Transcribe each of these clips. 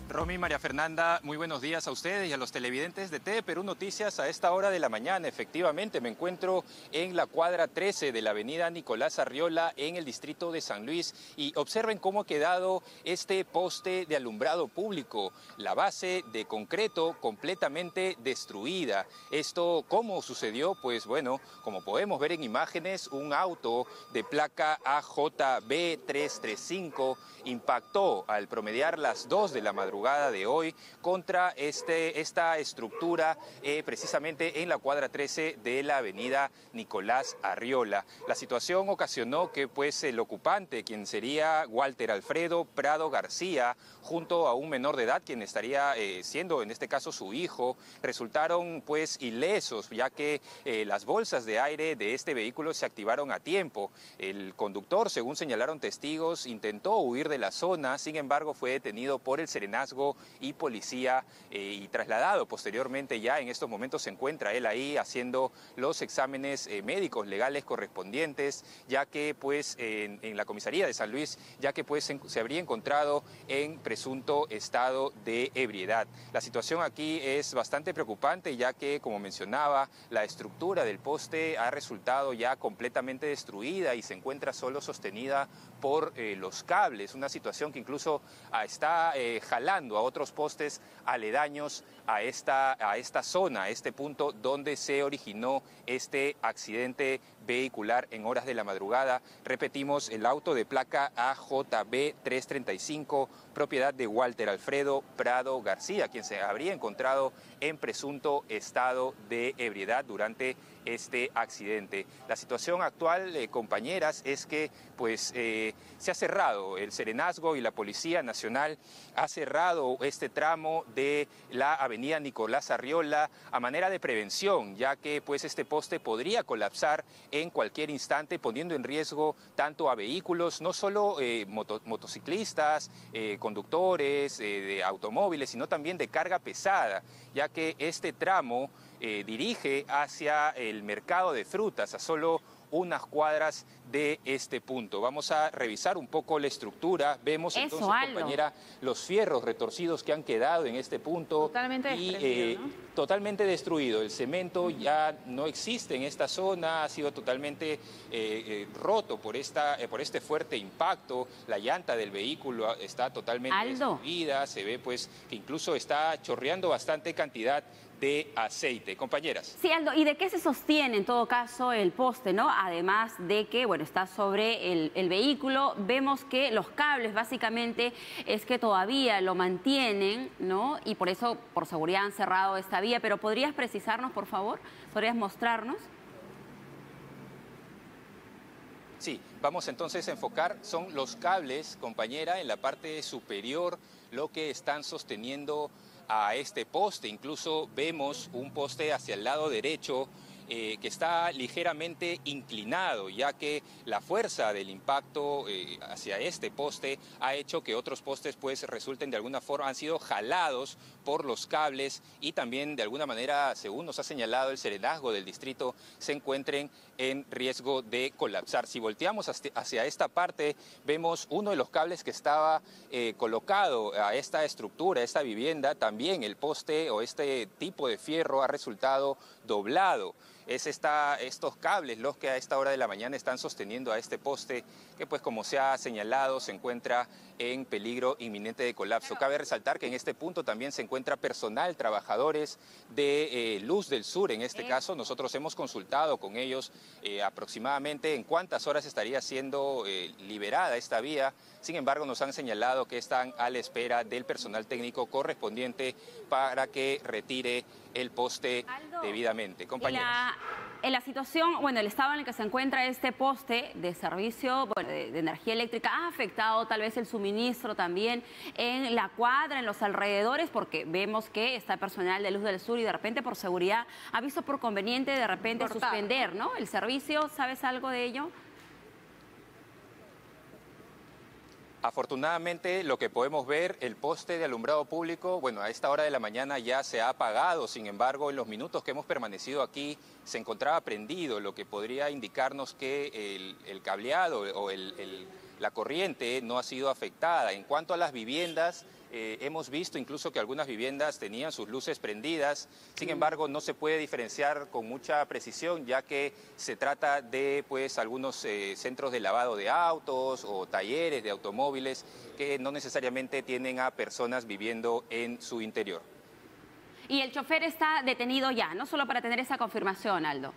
Romy, María Fernanda, muy buenos días a ustedes y a los televidentes de TV Perú Noticias a esta hora de la mañana. Efectivamente, me encuentro en la cuadra 13 de la avenida Nicolás Arriola en el distrito de San Luis y observen cómo ha quedado este poste de alumbrado público, la base de concreto completamente destruida. ¿Esto cómo sucedió? Pues bueno, como podemos ver en imágenes, un auto de placa AJB 335 impactó al promediar las 2 de la madrugada de hoy contra esta estructura precisamente en la cuadra 13 de la avenida Nicolás Arriola. La situación ocasionó que pues el ocupante, quien sería Walter Alfredo Prado García, junto a un menor de edad, quien estaría siendo en este caso su hijo, resultaron pues ilesos, ya que las bolsas de aire de este vehículo se activaron a tiempo. El conductor, según señalaron testigos, intentó huir de la zona, sin embargo fue detenido por el serenazgo y policía y trasladado posteriormente. Ya en estos momentos se encuentra él ahí haciendo los exámenes médicos legales correspondientes, ya que pues en la comisaría de San Luis, ya que pues se habría encontrado en presunto estado de ebriedad. La situación aquí es bastante preocupante, ya que, como mencionaba, la estructura del poste ha resultado ya completamente destruida y se encuentra solo sostenida por los cables, una situación que incluso está jalando a otros postes aledaños a esta zona, a este punto donde se originó este accidente vehicular en horas de la madrugada. Repetimos, el auto de placa AJB 335, propiedad de Walter Alfredo Prado García, quien se habría encontrado en presunto estado de ebriedad durante este accidente. La situación actual, compañeras, es que pues se ha cerrado, el serenazgo y la Policía Nacional ha cerrado este tramo de la avenida Nicolás Arriola a manera de prevención, ya que pues este poste podría colapsar en cualquier instante, poniendo en riesgo tanto a vehículos, no solo motociclistas, conductores de automóviles, sino también de carga pesada, ya que este tramo dirige hacia el mercado de frutas, a solo unas cuadras de este punto. Vamos a revisar un poco la estructura. Vemos entonces, compañera, los fierros retorcidos que han quedado en este punto. Totalmente destruido, ¿no? Totalmente destruido. El cemento ya no existe en esta zona, ha sido totalmente roto por este fuerte impacto. La llanta del vehículo está totalmente destruida. Se ve pues que incluso está chorreando bastante cantidad de aceite. Compañeras. Sí, Aldo, ¿y de qué se sostiene en todo caso el poste, no? Además de que, bueno, está sobre el vehículo, vemos que los cables básicamente es que todavía lo mantienen, ¿no? Y por eso, por seguridad, han cerrado esta vía, pero ¿podrías precisarnos, por favor? ¿Podrías mostrarnos? Sí, vamos entonces a enfocar, son los cables, compañera, en la parte superior, lo que están sosteniendo a este poste. Incluso vemos un poste hacia el lado derecho que está ligeramente inclinado, ya que la fuerza del impacto hacia este poste ha hecho que otros postes pues resulten de alguna forma, han sido jalados por los cables y también de alguna manera, según nos ha señalado el serenazgo del distrito, se encuentren en riesgo de colapsar. Si volteamos hacia esta parte, vemos uno de los cables que estaba colocado a esta estructura, a esta vivienda. También el poste o este tipo de fierro ha resultado doblado. Es estos cables los que a esta hora de la mañana están sosteniendo a este poste que pues como se ha señalado se encuentra en peligro inminente de colapso. Cabe resaltar que en este punto también se encuentra personal, trabajadores de Luz del Sur. En este caso nosotros hemos consultado con ellos aproximadamente en cuántas horas estaría siendo liberada esta vía. Sin embargo, nos han señalado que están a la espera del personal técnico correspondiente para que retire el poste debidamente. Compañeros. En la situación, bueno, el estado en el que se encuentra este poste de servicio, bueno, de energía eléctrica, ¿ha afectado tal vez el suministro también en la cuadra, en los alrededores? Porque vemos que está personal de Luz del Sur y de repente por seguridad ha visto por conveniente de repente suspender, ¿no? El servicio, ¿sabes algo de ello? Afortunadamente, lo que podemos ver, el poste de alumbrado público, bueno, a esta hora de la mañana ya se ha apagado. Sin embargo, en los minutos que hemos permanecido aquí se encontraba prendido, lo que podría indicarnos que el cableado o la corriente no ha sido afectada. En cuanto a las viviendas, Hemos visto incluso que algunas viviendas tenían sus luces prendidas, sin embargo no se puede diferenciar con mucha precisión, ya que se trata de pues algunos centros de lavado de autos o talleres de automóviles que no necesariamente tienen a personas viviendo en su interior. Y el chofer está detenido ya, no solo para tener esa confirmación, Aldo.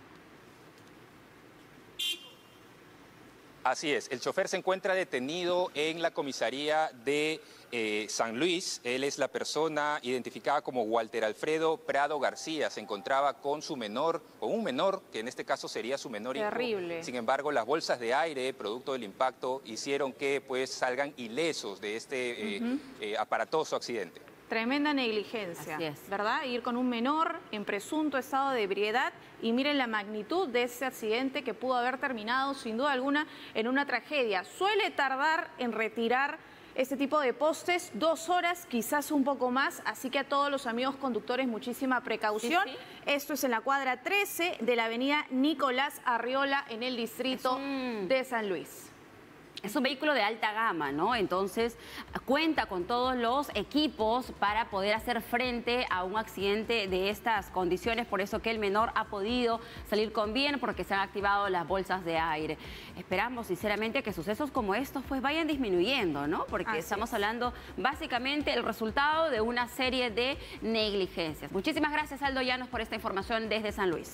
Así es, el chofer se encuentra detenido en la comisaría de San Luis. Él es la persona identificada como Walter Alfredo Prado García. Se encontraba con su menor, con un menor, que en este caso sería su menor hijo. Terrible. Sin embargo, las bolsas de aire, producto del impacto, hicieron que pues salgan ilesos de este aparatoso accidente. Tremenda negligencia, Así es. ¿verdad? Ir con un menor en presunto estado de ebriedad y miren la magnitud de ese accidente que pudo haber terminado sin duda alguna en una tragedia. Suele tardar en retirar este tipo de postes 2 horas, quizás un poco más, así que a todos los amigos conductores muchísima precaución. Sí. Esto es en la cuadra 13 de la avenida Nicolás Arriola en el distrito de San Luis. Es un vehículo de alta gama, ¿no? Entonces cuenta con todos los equipos para poder hacer frente a un accidente de estas condiciones. Por eso que el menor ha podido salir con bien, porque se han activado las bolsas de aire. Esperamos sinceramente que sucesos como estos pues vayan disminuyendo, ¿no? Porque estamos hablando básicamente el resultado de una serie de negligencias. Muchísimas gracias, Aldo Llanos, por esta información desde San Luis.